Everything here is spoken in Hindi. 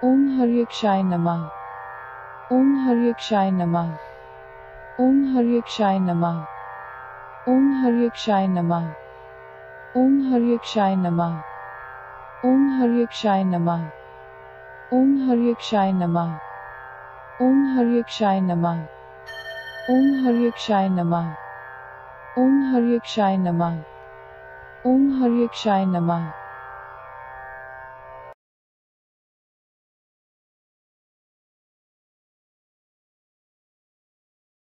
ओम हर्यक्षाय नमः। ओम हर्यक्षाय नमः। ओम हर्यक्षाय नमः। ओम हर्यक्षाय नमः। ओम हर्यक्षाय नमः। ओम हर्यक्षाय नमः। ओम हर्यक्षाय नमः। ओम हर्यक्षाय नमः। ओम हर्यक्षाय नमः। ओम हर्यक्षाय नमः। ओम हर्यक्षाय नमः।